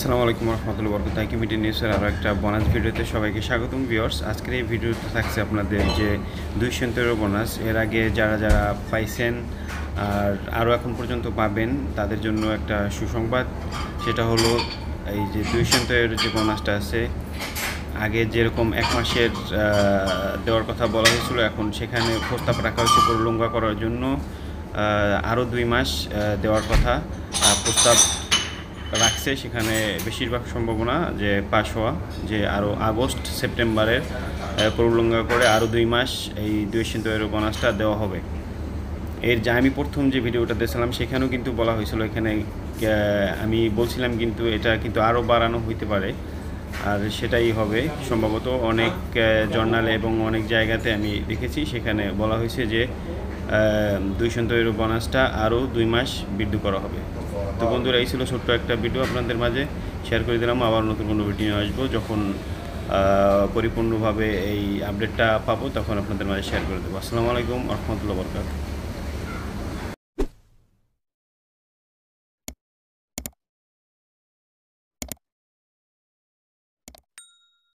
আসসালামু আলাইকুম রহমতুল্লাহ বরকত মিডিয়া নিউজের আরও একটা বোনাস ভিডিওতে সবাইকে স্বাগতম ভিউয়ার্স। আজকের এই ভিডিওতে থাকছে আপনাদের যে 213 বোনাস। এর আগে যারা যারা পাইছেন আর আরও এখন পর্যন্ত পাবেন তাদের জন্য একটা সুসংবাদ, সেটা হলো এই যে 213 যে বোনাসটা আছে, আগে যেরকম 1 মাসের দেওয়ার কথা বলা হয়েছিল, এখন সেখানে প্রস্তাব রাখা হয়েছে প্রলঙ্ঘা করার জন্য আরও 2 মাস দেওয়ার কথা প্রস্তাব রাখছে। সেখানে বেশিরভাগ সম্ভাবনা যে পাস হওয়া, যে আরও আগস্ট সেপ্টেম্বরের প্রলঙ্ঘা করে আরও 2 মাস এই 213 বোনাসটা দেওয়া হবে। এর যে আমি প্রথম যে ভিডিওটা দিয়েছিলাম সেখানেও কিন্তু বলা হয়েছিল, এখানে আমি বলছিলাম কিন্তু এটা কিন্তু আরও বাড়ানো হইতে পারে, আর সেটাই হবে সম্ভবত। অনেক জার্নালে এবং অনেক জায়গাতে আমি দেখেছি, সেখানে বলা হয়েছে যে 213 বোনাসটা আরও 2 মাস বৃদ্ধি করা হবে। তো বন্ধুরা, এই ছিল ছোট্ট একটা ভিডিও আপনাদের মাঝে শেয়ার করে দিলাম। আবার নতুন কোনো ভিডিও আসবো, যখন পরিপূর্ণভাবে এই আপডেটটা পাবো তখন আপনাদের মাঝে শেয়ার করে দেবো। আসসালামু আলাইকুম রহমতুল্লাহ বরকাতুহু।